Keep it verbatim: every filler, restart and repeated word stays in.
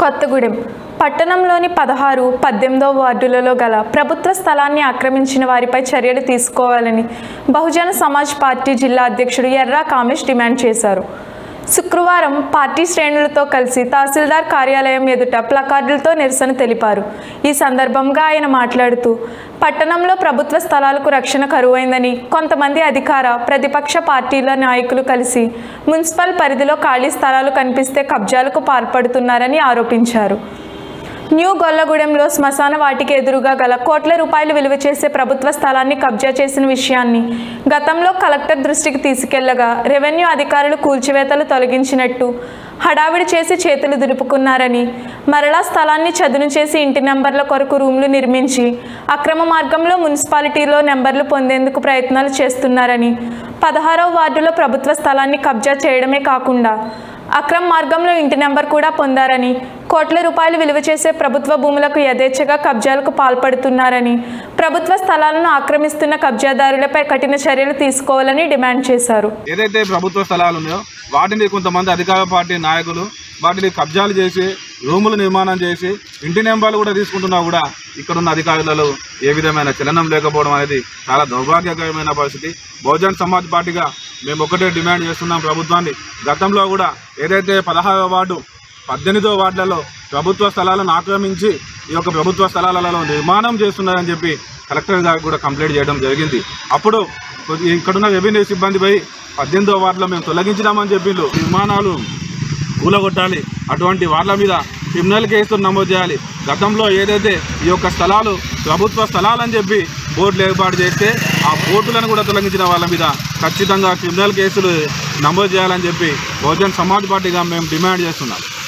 కొత్తగూడెం పట్టణంలోని పదహారు పద్దెనిమిదవ వార్డులలో గల ప్రభుత్వ స్థలాన్ని ఆక్రమించిన వారిపై చర్యలు తీసుకోవాలని బహుజన సమాజ్ పార్టీ జిల్లా అధ్యక్షుడు ఎర్రా కామేష్ డిమాండ్ చేశారు. శుక్రవారం పార్టీ శ్రేణులతో కలిసి తహసీల్దార్ కార్యాలయం ఎదుట ప్లకార్డులతో నిరసన తెలిపారు. ఈ సందర్భంగా ఆయన మాట్లాడుతూ పట్టణంలో ప్రభుత్వ స్థలాలకు రక్షణ కరువైందని, కొంతమంది అధికార ప్రతిపక్ష పార్టీల నాయకులు కలిసి మున్సిపల్ పరిధిలో ఖాళీ స్థలాలు కనిపిస్తే కబ్జాలకు పాల్పడుతున్నారని ఆరోపించారు. న్యూ గొల్లగూడెంలో శ్మశాన వాటికి ఎదురుగా గల కోట్ల రూపాయలు విలువ చేసే ప్రభుత్వ స్థలాన్ని కబ్జా చేసిన విషయాన్ని గతంలో కలెక్టర్ దృష్టికి తీసుకెళ్లగా రెవెన్యూ అధికారులు కూల్చివేతలు తొలగించినట్టు హడావిడి చేసి చేతులు దులుపుకున్నారని, మరలా స్థలాన్ని చదును చేసి ఇంటి నెంబర్ల కొరకు రూమ్లు నిర్మించి అక్రమ మార్గంలో మున్సిపాలిటీలో నెంబర్లు పొందేందుకు ప్రయత్నాలు చేస్తున్నారని, పదహారవ వార్డులో ప్రభుత్వ స్థలాన్ని కబ్జా చేయడమే కాకుండా అక్రమ మార్గంలో ఇంటి నెంబర్ కూడా పొందారని, కోట్ల రూపాయలు విలువ చేసే ప్రభుత్వ భూములకు యథేచ్ఛగా కబ్జాలకు పాల్పడుతున్నారని, ప్రభుత్వ స్థలాలను ఆక్రమిస్తున్న కబ్జాదారులపై కఠిన చర్యలు తీసుకోవాలని డిమాండ్ చేశారు. ఏదైతే ప్రభుత్వ స్థలాలు ఉన్నాయో వాటిని కొంతమంది అధికార పార్టీ నాయకులు వాటిని కబ్జాలు చేసి రూములు నిర్మాణం చేసి ఇంటి నెంబర్లు కూడా తీసుకుంటున్నా కూడా ఇక్కడున్న అధికారులలో ఏ విధమైన చలనం లేకపోవడం అనేది చాలా దౌర్భాగ్యకరమైన పరిస్థితి. బహుజన్ సమాజ్ పార్టీగా మేము ఒకటే డిమాండ్ చేస్తున్నాం ప్రభుత్వాన్ని. గతంలో కూడా ఏదైతే పదహారవ వార్డు పద్దెనిమిదవ వార్డులలో ప్రభుత్వ స్థలాలను ఆక్రమించి ఈ యొక్క ప్రభుత్వ స్థలాలలో నిర్మాణం చేస్తున్నారని చెప్పి కలెక్టర్ గారికి కూడా కంప్లైంట్ చేయడం జరిగింది. అప్పుడు ఇక్కడున్న రెవెన్యూ సిబ్బంది పోయి పద్దెనిమిదవ వార్డులో మేము తొలగించినామని చెప్పిండ్రు. నిర్మాణాలు కూలగొట్టాలి, అటువంటి వార్డుల మీద క్రిమినల్ కేసులు నమోదు చేయాలి. గతంలో ఏదైతే ఈ యొక్క స్థలాలు ప్రభుత్వ స్థలాలని చెప్పి బోర్డులు ఏర్పాటు చేస్తే ఆ బోర్డులను కూడా తొలగించిన వాళ్ళ మీద ఖచ్చితంగా క్రిమినల్ కేసులు నమోదు చేయాలని చెప్పి బహుజన్ సమాజ్ పార్టీగా మేము డిమాండ్ చేస్తున్నాం.